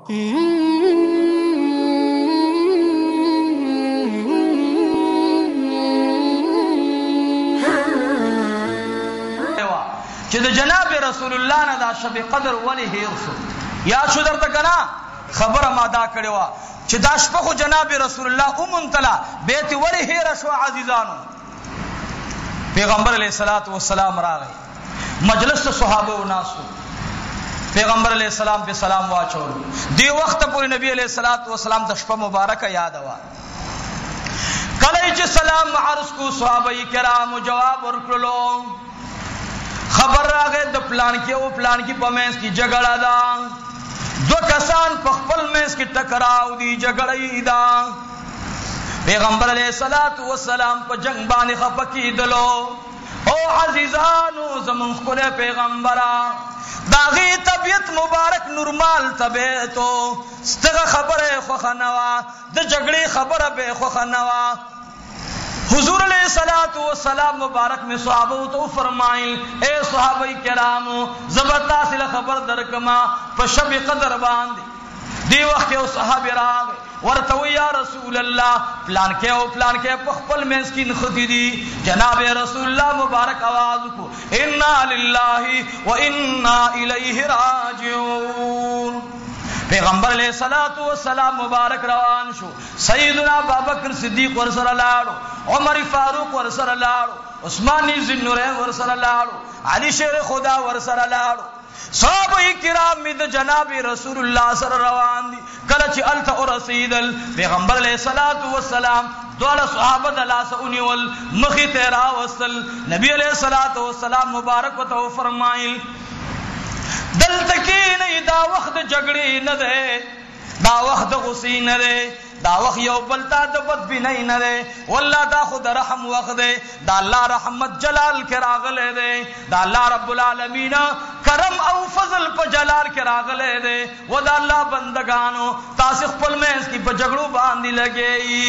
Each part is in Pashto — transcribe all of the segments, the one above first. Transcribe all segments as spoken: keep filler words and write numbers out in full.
چې د جناب رسول الله نه دا شب قدر ولی هیر شو. یا شو درته کنا خبره ما دا کړې وا چې دا شپه خو جناب رسول الله اومنتلا بیت ولی هیر شو. عزیزانو پیغمبر علیہ الصلوۃ والسلام راغی مجلس صحابه و ناسو پیغمبر علیہ السلام په سلام واچول. دی وخت پورې نبی علیہ الصلوۃ والسلام د شپه مبارکه یاد وا. کله چې سلام عرض کو صحابه کرام جواب ورکړلو. خبر راغې د پلان کې او پلان کې پمنس کې جګړه ده. دو کسان په خپل منس کې ټکراو دي جګړې ده. پیغمبر علیہ الصلوۃ والسلام په جنگ باندې خپکیدلو. او عزیزانو زمون خپل پیغمبره داغي طبیعت مبارک نورمال طبیعتو ستغه خبره خو خنوا د جګړې خبره به خو خنوا. حضور علیہ الصلوۃ والسلام مبارک میں صحابہ تو فرمائیں اے صحابہ کرام زبتا سے خبر درکما په شب قدر باندې. دی وخت یو صحابی راغ ورته یا رسول الله پلان کې او پلان کې په خپل مسکین خدي دي. جناب رسول الله مبارک आवाज کو انا لله وانا الیہ راجعون. پیغمبر علیہ الصلوۃ والسلام مبارک روان شو. سیدنا ابوبکر صدیق ورسره لاړو، عمر فاروق ورسره لاړو، عثمان ذی النورین ورسره لاړو، علی شیر خدا ورسره لاړو. صحابه کرام می د جناب رسول الله سره روان دي. کله چې الته ورسیدل پیغمبر علیہ الصلوۃ والسلام دواړه صحابه د لاس اونیول مخې ته راوستل. نبی علیہ الصلوۃ والسلام مبارک وته فرمایل دلته کې نه دا وخت جګړې نه ده، دا وخت غصې نه ده، دا وخت یو بلتا د بدبینۍ نه ده. والله دا خود رحم وخت ده، دا الله رحمت جلال کې راغله ده، دا الله رب العالمین کرم او فضل په جلال کې راغله ده. و دا الله بندگانو تاسو خپل مېز کې په جګړو باندې لګي.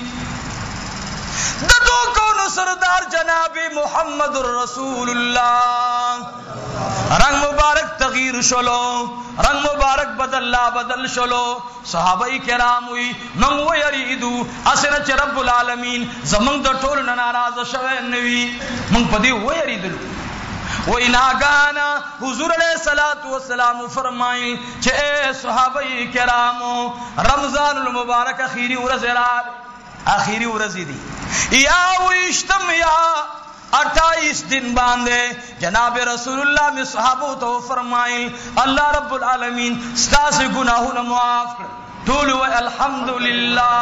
د دو کونو سردار جناب محمد رسول الله رنگ مبارک تغییر شلو، رنگ مبارک بدل لا بدل شلو. صحابه کرام وی من و یریدو اسنه چې رب العالمین زمنګ د ټول نه ناراض شوه نوی من پدی و یریدلو. و اناگانا حضور علیہ الصلوۃ والسلام فرمائیں چې اے صحابه کرام رمضان المبارک اخیری ورځ را اخیری ورځ دی یا وشتم یا اٹھائیس دن باندھے جناب رسول اللہ میں صحابہ تو فرمائیں اللہ رب العالمین ستا سے گناہوں معاف کر. ٹولو الحمدللہ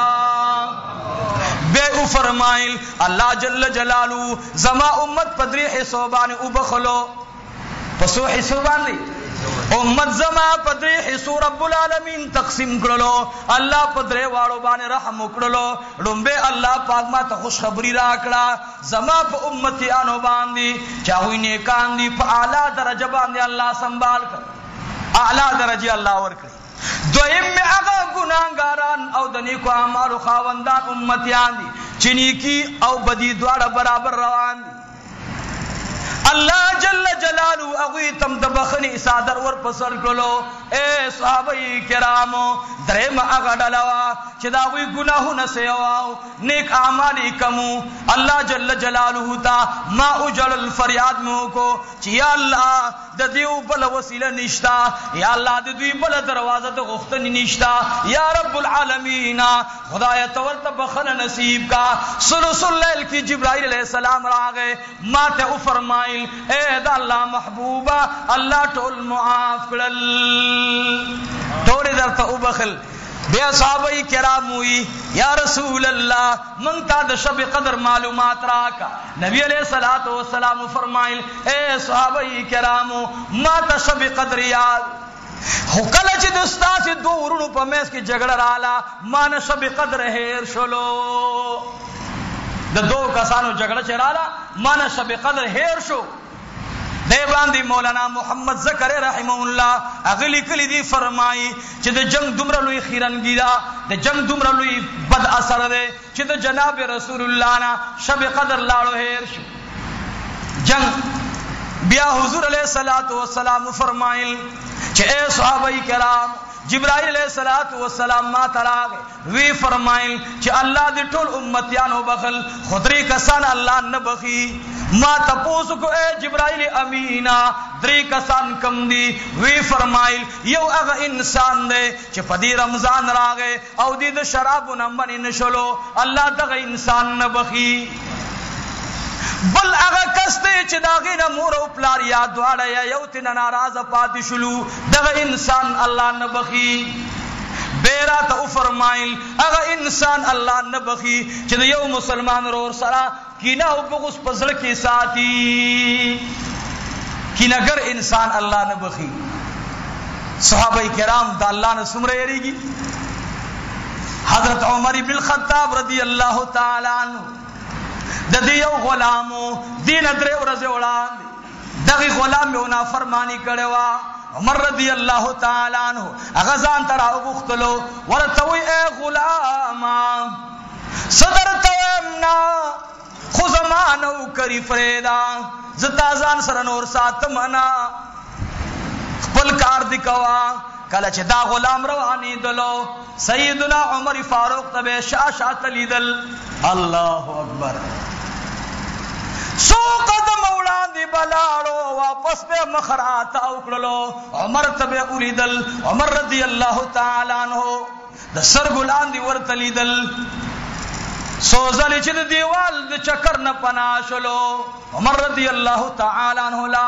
بے او فرمائیں اللہ جل جلالو زما امت پدری حسوبان او بخلو پسو حسوبان دی امت زما پدری حسو رب العالمین تقسیم کرلو. اللہ پدری واڑو بانے رحم کرلو. لنبے اللہ پاک ما تا خوش خبری راکڑا زما پا امتیانو باندی چاہوئی نیکان دی پا اعلیٰ درجہ باندی اللہ سنبال کر اعلیٰ درجہ اللہ ورکر. دوئیم میں اگا گناہگاران او دنی کو اعمال خاوندان امتیان دی چنی کی او بدی دوارا برابر روان دی. اللہ جل جلالو اغوی تم دبخنی سادر ور پسر کرلو. اے صحابہ کرامو درم اغا ڈلوا چدا اغوی گناہو نسیواو نیک آمالی کمو. اللہ جل جلالو تا ما اجل الفریاد میں کو چی یا اللہ دا دیو بل وسیلہ نشتا، یا اللہ دا دیو بل دروازہ دا غفتنی نشتا. یا رب العالمین خدای تورت بخن نصیب کا. سلس اللیل کی جبرائیل علیہ السلام راگے ما تے او فرمائل اے دا اللہ محبوبہ اللہ ٹول معاف کرل ٹوڑی در تا او بخل. بے صحابہ کرام ہوئی یا رسول اللہ منتا دا شب قدر معلومات راکا. نبی علیہ الصلوۃ والسلام فرمائل اے صحابہ کرام ما تا شب قدر یاد خو کله چې دستا سے دو ورونو په میس کې جګړه رااله ما نه شب قدر هیر شلو. د دو کسانو جګړه چې رااله ما نه شب قدر هیر شو. دے باندی مولانا محمد زکر رحمہ اللہ اغلی کلی دی فرمائی چی دا جنگ دمرا لوی خیرنگی دا دا جنگ دمرا لوی بد اثر دے چی دا جناب رسول اللہ نا شب قدر لاڑو ہیر شو. جنگ بیا حضور علیہ الصلوۃ والسلام فرمائل چی اے صحابہ کرام جبرائیل علیہ الصلوۃ والسلام ما تراغ وی فرمایل چې الله دې ټول امتیانو بخل خدری کسان الله نه بخي ما تاسو کو اے جبرائیل امینا درې کسان کم دي وی فرمایل یو هغه انسان دی چې په دې رمضان راغې او دې د شراب نه منی نشلو الله دغه انسان نه بخي بل هغه کس دی چې داغه نه مور او پلار یا دواړه یا یو تن ناراضه پاتې شلو دغه انسان الله نه بخي بیرا ته فرمایل هغه انسان الله نه بخي چې یو مسلمان ورور سره کینه او بغض پزړه کې ساتي کینهګر انسان الله نه بخي صحابه کرام د الله نه سمره یریږي حضرت عمر ابن الخطاب رضی الله تعالی عنہ د دې یو غلامو دین درې ورځې وړاندې دغه غلام یو نافرمانی کړو عمر رضی الله تعالی عنہ هغه ځان تر اوغختلو ورته وی اے غلام صدر تمنا خو زمانو کری فریدا زتا ځان سره نور ساتمنا خپل کار دی کوا کله چې دا غلام رواني دلو سیدنا عمر فاروق تبه شاشات لیدل الله اکبر سو قدم وړاندې بلاړو واپس به مخرات او کړلو عمر تبه اوریدل عمر رضی الله تعالی عنہ د سر ګلاندې ورته لیدل سوزل چې د دیوال د چکر نه پناشلو عمر رضی الله تعالی عنہ لا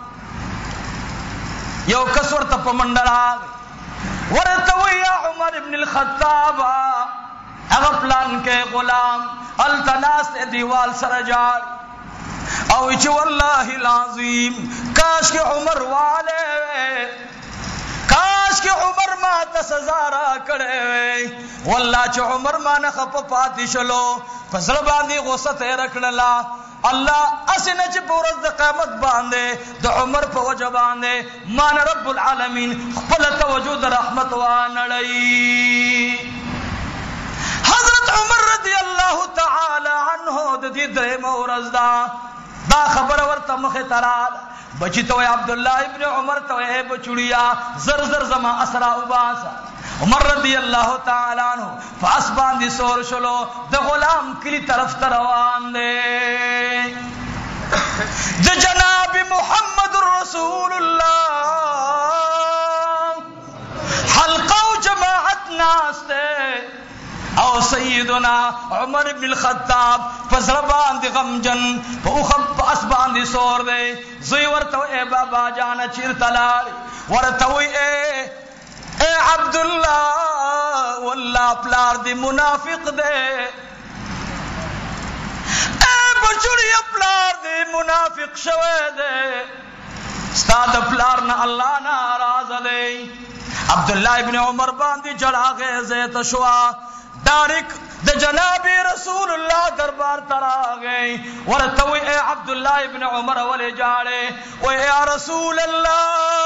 یو کس ورته پمنډرا ورته ویا عمر ابن الخطاب هغه پلان کې غلام التناس دیوال سره جار او چې والله العظیم کاش کې عمر والے کاش کې عمر ما ته سزا را کړې والله چې عمر ما نه خپ پاتې شلو فزړه باندې غوسه ته رکړلا الله اسنه چې پورز د قیامت باندې د عمر په وجه باندې مان رب العالمین خپل توجه د رحمت وانړی حضرت عمر رضی الله تعالی عنہ د دې درې مورز دا دا خبر ورته مخه ترال بچی تو عبد الله ابن عمر تو اے بچڑیا زر زر زما اسرا وباسا عمر رضی الله تعالی عنہ فاس باندې سور شلو د غلام کلی طرف روان دے د جناب محمد رسول الله حلقه جماعت ناس او سیدنا عمر بن الخطاب فزربان دی غمجن فوخب اسبان دی سور دے زوی ورتو اے بابا جانا چیر تلال ورتوی اے اے عبداللہ واللہ پلار دی منافق دے اے بچڑی پلار دی منافق شوے دے استاد پلار نا اللہ ناراض دے عبداللہ ابن عمر باندی جڑا غیزت شوا دارک د جناب رسول اللہ دربار ترا گئی ورتوی اے عبداللہ ابن عمر ولے جاڑے او اے رسول اللہ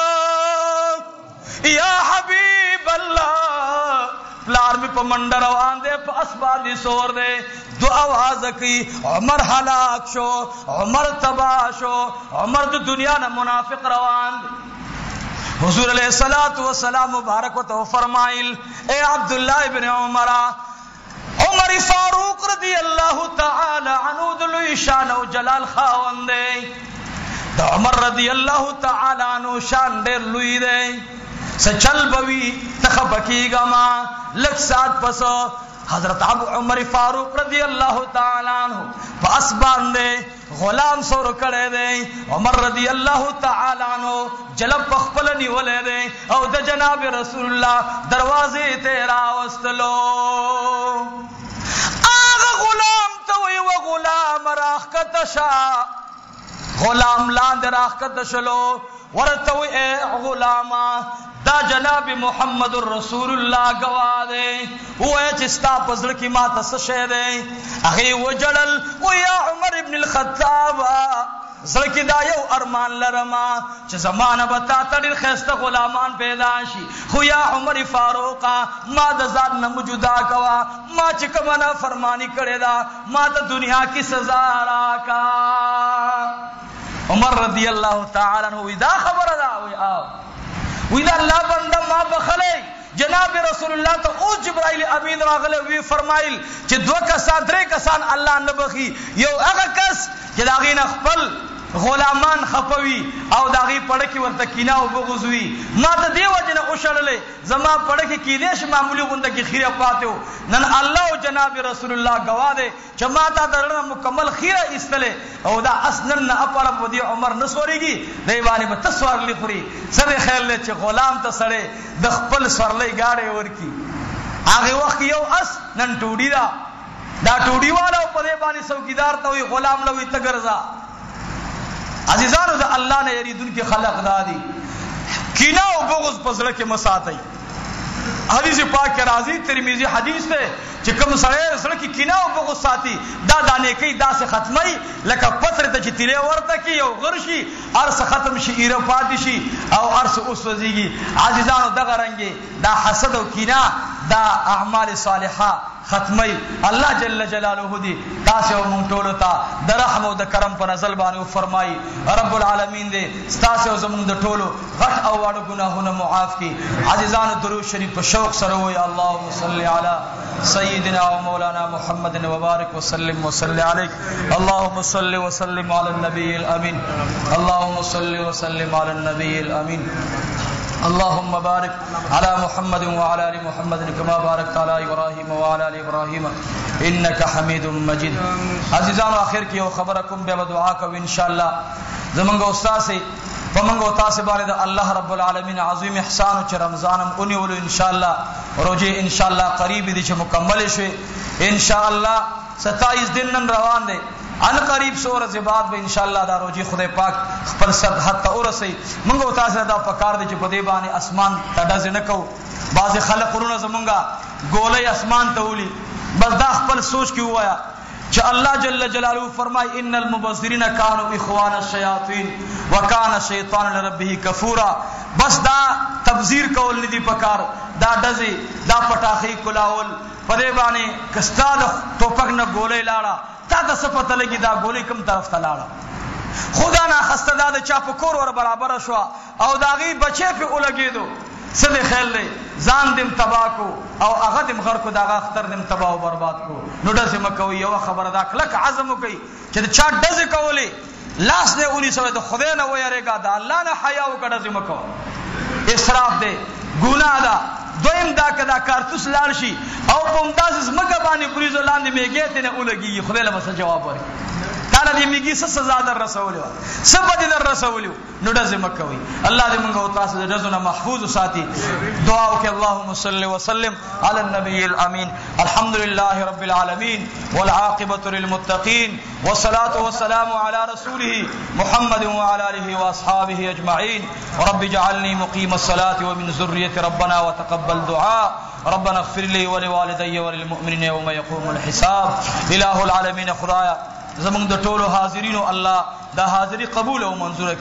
یا حبیب اللہ پلار می پمنڈ روان دے پاس باندې سور دے دو آواز کی عمر ہلاک شو عمر تباہ شو عمر د دنیا نہ منافق روان دے حضور علیہ الصلوۃ والسلام مبارک و تو فرمائل اے عبداللہ ابن عمر عمر فاروق رضی اللہ تعالی عنہ دلوی شان و جلال خاوند دے دا عمر رضی اللہ تعالی عنہ شان دیر لوی دے سچل بوی تخبکی گما لگ سات پسو حضرت عمر فاروق رضی اللہ تعالی عنہ پاس باندے غلام سور کڑے دے عمر رضی اللہ تعالی عنہ جلب پخپلنی ولے دے او د جناب رسول اللہ دروازے تیرا وستلو آغا غلام توی و غلام راخ کتشا غلام لاند راخ کتشلو ورتوی اے غلاما دا جناب محمد الرسول اللہ گوا دے وہ چستا پزڑ کی مات سشے دے اخی وجلل و یا عمر ابن الخطاب زړکی دا یو ارمان لرما چې زمانہ بتا تړل خسته غلامان پیدا شي خو یا عمر فاروق ما د ځان نه موجودا کوا ما چې کومه فرمانی کړی دا ما ته دنیا کی سزا راکا عمر رضی اللہ تعالی عنہ دا خبر دا وی آو وی دا اللہ بندہ ما بخلی رسول الله ته او جبرائیل امین راغله وی فرمایل چې دوه کسان درې کسان الله نه بخي یو هغه کس چې دا غین خپل غلامان خپوي او داغي پړکی ورته کینا او بغوزوي ما ته دی وجنه اوشړلې زما پړکی کیدې ش معمولی غونډه کې خیره پاتو نن الله او جناب رسول الله گواهه چې ما ته درنه مکمل خیره استله او دا اصلا نه اپړه په دې عمر نسوريږي دی باندې به تسوار لخري سره خیر له چې غلام ته سړې د خپل سورلې گاډي ورکی هغه وخت یو اس نن ټوډی دا دا ټوډی والا په دې باندې څوکیدار ته وي غلام لوي تګرزا عزیزانو دا اللہ نے یریدن کی خلق دادی کینہ و بغض پزړه کې مساتای حدیث پاک کے راضی ترمذی حدیث ته چې کوم سره سره کې کینہ و بغض ساتي دا دانه کوي دا سے ختمي لکه پتر ته چې تیرې ورته کی یو غرشي ارس ختم شي ایره پاتې شي او ارس اوس وزيږي عزیزانو دغه رنگي دا حسد او کینہ دا اعمال صالحه ختمی الله جل جلاله دی تاسو مونږ ټول ته د رحم او د کرم په نزل باندې فرمایي رب العالمین دې تاسو زموږ د ټولو غټ او واړه ګناهونه معاف کړي عزیزانو درود شریف په شوق سره وایي اللهم صل علی سیدنا و مولانا محمد وبارک وسلم وصلی علیک اللهم صل وسلم علی النبی الامین اللهم صل وسلم علی النبی الامین اللهم بارك على محمد وعلى ال محمد كما باركت على ابراهيم وعلى ال ابراهيم انك حميد مجيد عزیزانو اخر کې یو خبره کوم به دعا کوو ان شاء الله زمونږ استاد سي پمنګ تاسو باندې الله رب العالمین عظیم احسان چې رمضانم اونې ول ان شاء الله روزه ان شاء الله قریب دي چې مکمل شي ان شاء الله ستائیس دن نن روان دي ان قریب سور زباد به ان شاء الله دا روزي خدای پاک خپل سر حتی اورسي منګو تاسو دا پکار دي چې په دې باندې اسمان تډه زنه کو بعض خلک ورونه زمونږه ګولې اسمان ته ولي بس دا خپل سوچ کې وایا چې الله جل جلاله فرمای ان المبذرین كانوا اخوان الشیاطین وکانه الشیطان لربه کفورا بس دا تبذیر کول ندی پکار دا دزي دا پټاخي کلاول په دې باندې کستا د ټوپک نه ګولې لاړه تا ته صفته لګي دا ګولې کوم طرف ته لاړه خدا نه خسته دا د چا په کور ور برابر شو او داغي بچي په ولګیدو سده خیال له ځان دم تباکو او هغه دم غر کو داغه اختر دم تباہ او برباد کو نو دسه مکوي یو خبره دا کلک عزم کوي چې چا دزه کولې لاس نه اونې سره د خدای نه ويریګا دا الله نه حیا او کډه زم کو اسراف دے ګناه دا دویم دا کدا کارتوس لاړ شي او پمداز مګه باندې پریزو لاندې میګه ته نه ولګي خدای له بس جواب ورکړي تعالی دې میګي څه سزا در رسولو سب دې در رسولو نو دزه مکوي الله دې موږ او تاسو دې رزونه محفوظ ساتي دعا وکي اللهم صل وسلم على النبي الامين الحمد لله رب العالمين والعاقبه للمتقين والصلاه والسلام على رسوله محمد وعلى اله واصحابه اجمعين رب اجعلني مقيم الصلاه ومن ذريتي ربنا وتقبل دعاء ربنا اغفر لي ولوالدي وللمؤمنين يوم يقوم الحساب اله العالمين خدایا زمون د ټولو حاضرینو الله دا حاضری قبول او منظور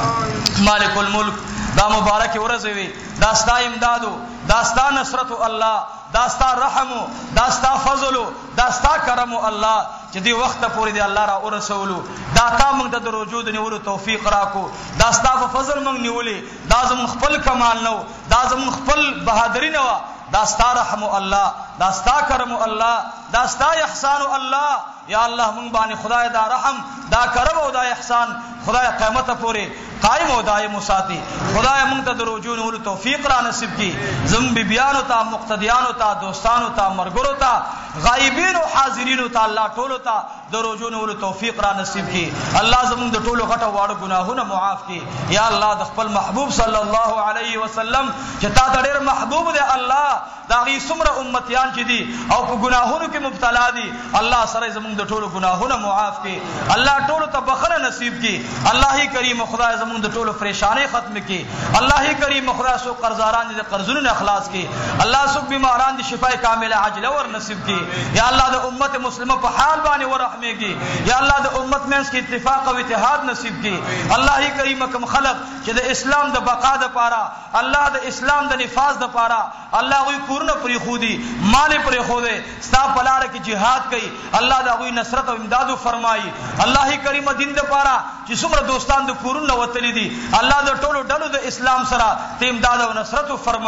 کړي مالک الملک دا مبارک ورځ وي دا ستا امدادو دا ستا نصرت الله دا ستا رحم دا ستا فضل دا ستا کرم الله چې دی وخت پورې دی الله را ورسولو دا تا موږ د وجود نیولو توفیق راکو دا ستا په فضل موږ نیولې دا زمون خپل کمال نو دا زمون خپل بہادری نو دا ستا رحم الله دا ستا کرم الله دا ستا احسان الله یا الله مونږ باندې خدای دا رحم دا کرم او دا احسان خدای قیامت پورې قائم او دائم ساتي خدای مونږ ته دروجو نور توفیق را نصیب کړي زم بی بیانو ته مقتدیانو ته دوستانو ته مرګرو ته غایبین او حاضرینو ته الله ټولو ته دروجو نور توفیق را نصیب کړي الله زموږ د ټولو غټو واړو ګناهونه معاف کړي یا الله د خپل محبوب صلی الله علیه وسلم چې تا ته ډېر محبوب دی الله دا غي څومره امتیان چې دي او په ګناهونو کې مبتلا دي الله سره زموږ د ټولو ګناهونه معاف کړي الله ټولو ته بخښنه نصیب کړي الله کریم خدای زموږ د ټولو پریشانې ختم کړي الله کریم خدای سو قرضداران دي قرضونه اخلاص کړي الله سو بیماران دي شفای کامله عاجله ور نصیب کړي یا الله د امت مسلمه په حال باندې ورحمېږي یا الله د امت منځ کې اتفاق او اتحاد نصیب کړي الله کریم کوم خلق چې د اسلام د بقا د پاره الله د اسلام د نفاذ د پاره الله غوي پورنه پری خودي مال پری خوده ستا پلار کې jihad کوي الله دا غوي نصرت او امداد فرمایي الله کریم دین د پاره چې څومره دوستان د کورونو وتلی دي الله د ټولو ډلو د اسلام سره ته امداد او نصرت فرمایي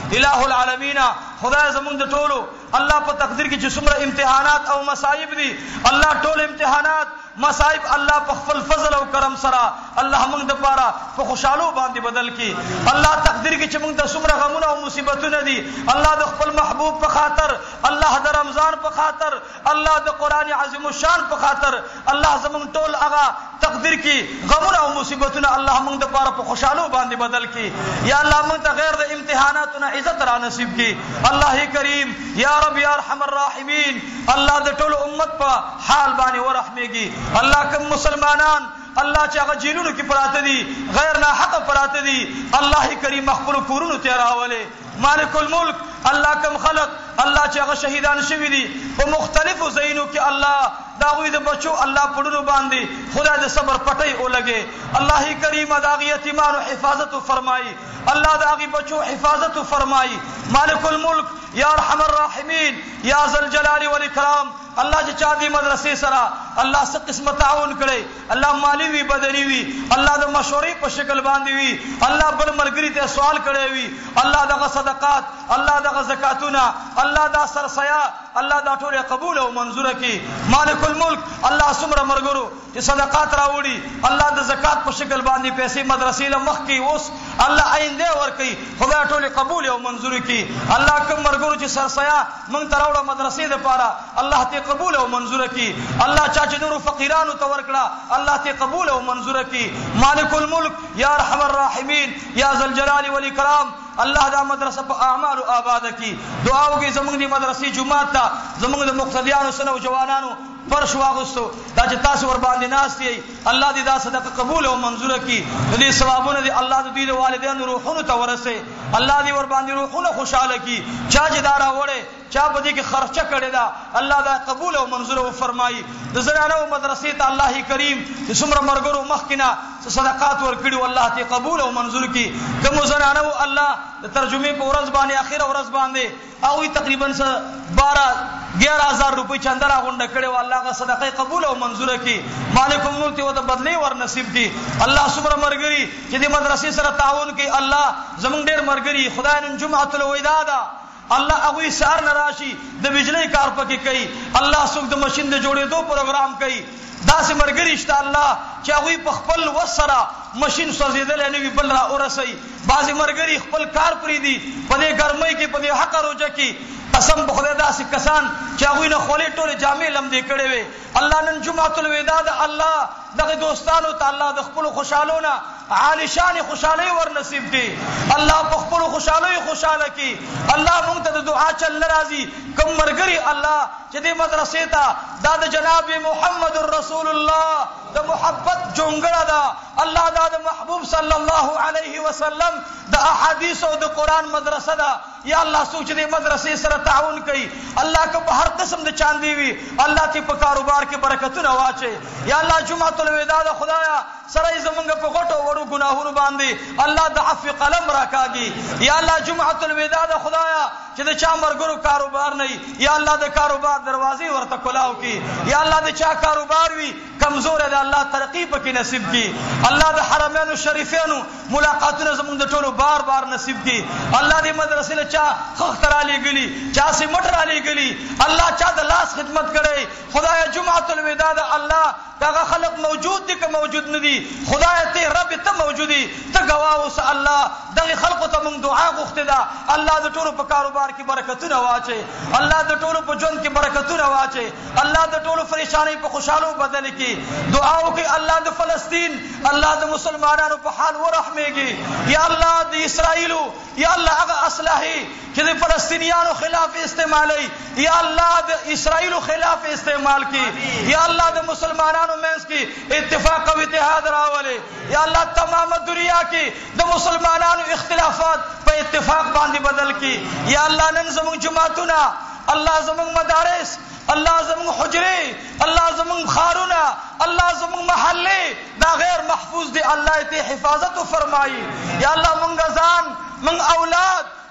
الہ العالمین خدای زمونږ د ټولو الله په تقدیر کې چې څومره امتحانات او مصائب دي الله ټول امتحانات مصائب الله په خپل فضل او کرم سره الله موږ د پاره په خوشالو باندې بدل کړي الله تقدیر کې چې موږ د څومره غمونه او مصیبتونه دي الله د خپل محبوب په خاطر الله د رمضان په خاطر الله د قران عظیم الشان په خاطر الله زموږ ټول هغه تقدیر کې غمونه او مصیبتونه الله موږ د پاره په خوشالو باندې بدل کړي یا الله موږ ته غیر د امتحاناتونو عزت را نصیب کړي الله کریم یا رب یا ارحم الراحمین الله د ټول امت په حال باندې ورحمېږي الله کوم مسلمانان الله چې هغه جیلونو کې پراته دي غیر نه حق پراته دي الله کریم خپل کورونو ته راولې مالک الملک الله کوم خلق الله چې هغه شهیدان شوی دي په مختلفو ځایونو کې الله دا غوی د بچو الله پړونو باندې خدای د صبر پټي اولګي الله کریم دا غي یتیمانو حفاظت فرمایي الله دا غي بچو حفاظت فرمایي مالک الملک یا ارحم الراحمین یا ذل جلال والاکرام الله چې چا دې مدرسې سره الله څه قسم تعاون کړي الله مالی وی بدني وی الله د مشورې په شکل باندې وی الله بل ملګری ته سوال کړي وی الله دغه صدقات الله دغه زکاتونه الله دا سرسیا الله دا ټول قبول او منظور کړي مالک الملک الله سمره مرګرو چې صدقات راوړي الله د زکات په شکل باندې پیسې مدرسې له مخ کې اوس الله آینده ور کوي خدای ټول قبول او منظور کړي الله کوم مرګرو چې سرسیا مونږ تراوړه مدرسې د پاره الله ته قبول او منظور کړي الله چا چې نور فقیرانو ته ورکړه الله ته قبول او منظور کړي مالک الملک یا ارحم الراحمین یا ذل جلال والاکرام الله دا مدرسه په اعمال او آباد کی دعاو کې زمونږ دی مدرسې جمعه ته زمونږ د مقتدیانو سره جوانانو فرش واغستو دا چې تاسو ور باندې ناشتي الله دې دا صدقه قبول او منظور کړي دې ثوابونه دې الله دې د والدینو روحونو ته ورسه الله دې ور باندې روحونه خوشاله کړي چا چې دارا وړه چا په دې کې خرچه کړي دا الله دا قبول او منظور او فرمایي د زنانو مدرسې ته الله کریم چې څومره مرګرو مخکنا صدقات ور کړي والله ته قبول او منظور کړي کوم زنانو الله د ترجمه په ورځ باندې اخیره ورځ باندې او تقریبا بارہ گیارہ ہزار روپے چندرا غونډه کړي او الله غا صدقه قبول او منظور کړي مالک الملک ته د بدلی ور نصیب کړي الله سمره مرګري چې د مدرسې سره تعاون کوي الله زمونږ ډېر مرګري خدای نن جمعه الوداع الله هغه سار نراشي د بجلی کار پکې کوي الله څوک د ماشين د جوړېدو پروګرام کوي داسې مرګري شته الله چې هغه په خپل وسره ماشين سوځیدل نه وی بل را اورسي بعضی مرګري خپل کار پری دي په دې ګرمۍ کې په دې حق روزه کې قسم په خدای داسې کسان چې هغه نه خولې ټوله جامې لم دې کړې وي الله نن جمعه الوداع د الله دغه دوستانو ته الله د خپل خوشالونه عالی شان خوشالۍ ور نصیب کړي الله په خپل خوشالۍ خوشاله کړي الله موږ ته د دعا چل ناراضي کوم مرګري الله چې دې مدرسې ته دا د جناب محمد رسول الله د محبت جونګړه ده الله دا د محبوب صلی الله علیه وسلم د احادیث او د قران مدرسه ده یا الله سوچ دې مدرسې سره تعاون کوي الله که په هر قسم د چاندي وي الله ته په کاروبار کې برکتونه واچي یا الله جمعه الوداع د خدایا سره زمونږ په غټو وړو ګناهونو باندې الله د عفو قلم راکاږي یا الله جمعه الوداع د خدایا چې د چا مرګرو کاروبار نه یا الله د کاروبار دروازې ورته کلاو کی یا الله د چا کاروبار وي کمزور ده الله ترقی پکې نصیب کی الله د حرمینو شریفینو ملاقاتونه زمونږ د ټولو بار بار نصیب کی الله دې مدرسې له چا خختر علی گلی چا سي مټر علی گلی الله چا د لاس خدمت کړي خدای جمعه الوداع د الله دغه خلق موجود دي که موجود نه دي خدای ته رب ته موجودي ته گواه اوس الله دغه خلق ته موږ دعا غوښته ده الله د ټولو په کاروبار کې برکتونه واچي الله د ټولو په ژوند کې برکتونه واچي الله د ټولو پریشانی په خوشالو بدل کړي دعا وکي الله د فلسطین الله د مسلمانانو په حال ورحمېږي یا الله د اسرائیل یا الله هغه اصلاحي چې د فلسطینیانو خلاف استعمالي یا الله د اسرائیل خلاف استعمال کړي یا الله د مسلمانانو مینس کی اتفاق او اتحاد راولي یا الله تمام دنیا کې د مسلمانانو اختلافات په اتفاق باندې بدل کړي یا الله نن زموږ جماعتونه الله زموږ مدارس الله زموږ حجره الله زموږ خارونه الله زموږ محله دا غیر محفوظ دي الله ته حفاظت فرمایي یا الله مونږ ځان مونږ اولاد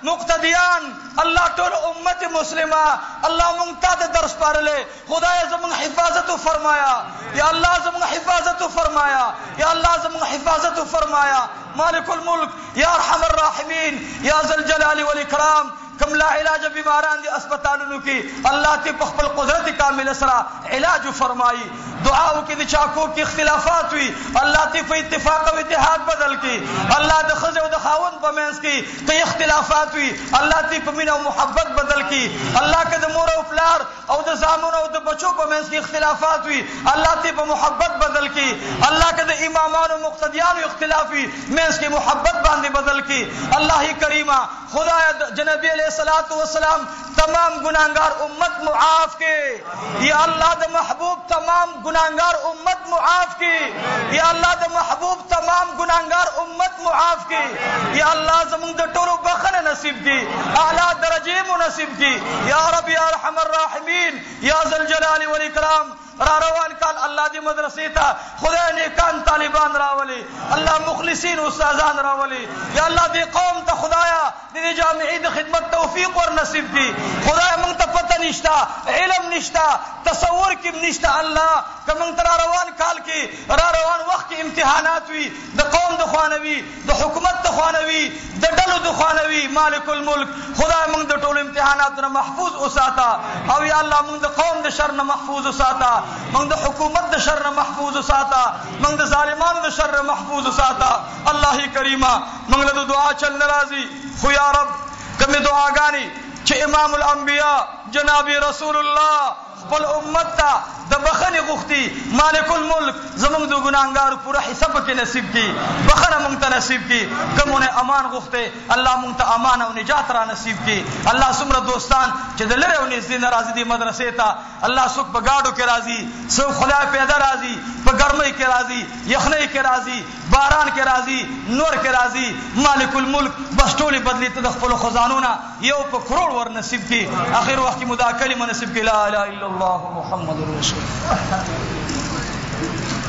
مقتدیان الله ټول امت مسلمه الله مونږ ته درس پارلې خدای زموږ حفاظت فرمایا یا الله زموږ حفاظت فرمایا یا الله زموږ حفاظت فرمایا مالک الملک یا ارحم الراحمین یا ذل الجلال والاکرام کم لا علاج بیماران دی اسپتالونو کې الله تی په خپل قدرت کامل سره علاج فرمایي دعاو کې د چاکو کې اختلافات وي الله تی په اتفاق او اتحاد بدل کې الله د خزه او د خاوند په منځ کې ته اختلافات وي الله تی په مینه او محبت بدل کې الله کې د مور او پلار او د زامنو او د بچو په منځ کې اختلافات وي الله تی په محبت بدل کې الله کې د امامانو مقتدیانو اختلاف وي منځ کې محبت باندې بدل کې الله کریمه خدای جنبی علیہ الصلوۃ والسلام تمام گناہگار امت معاف کے یا اللہ د محبوب تمام گناہگار امت معاف کی یا اللہ د محبوب تمام گناہگار امت معاف کی یا اللہ زمون د ټولو بخنه نصیب کی اعلی درجه مو نصیب کی یا رب یا ارحم الراحمین یا ذل جلال والاکرام را روان کال الله دی مدرسې ته خدای نیکان طالبان راولي الله مخلصین استادان راولي یا الله دی قوم ته خدایا د جامعې د خدمت توفیق ور نصیب کی خدای موږ ته پته نشتا علم نشتا تصور کې نشتا الله کوم تر روان کال کې را روان وخت کې امتحانات وي د قوم د خوانوي د حکومت د خوانوي د ډلو د خوانوي مالک الملک خدای موږ د ټولو امتحاناتونو محفوظ وساته او یا الله موږ د قوم د شر نه محفوظ وساته موږ د حکومت د شر نه محفوظ وساته موږ د ظالمانو د شر نه محفوظ وساته الله کریمه موږ له دعا چل ناراضي خو یا رب کومه دعاګانی چې امام الانبیاء جناب رسول الله خپل امت ته د بخنه غوښتي مالک الملک زموږ د ګناهګارو پوره حساب کې نصیب کړي بخنه موږ ته نصیب کړي کومونه امان غوښته الله موږ ته امان او نجات را نصیب کړي الله سمره دوستان چې د لره او نږدې ناراضي دي مدرسې ته الله څوک په گاډو کې راضي څوک خدای پیدا راضي په ګرمۍ کې راضي یخنۍ کې راضي باران کې راضي نور کې راضي مالک الملک بس ټولي بدلی ته د خپل خزانونه یو په کروڑ ور نصیب کړي اخر وخت کې مدا کلمه نصیب کړي لا اله الا الله محمد رسول الله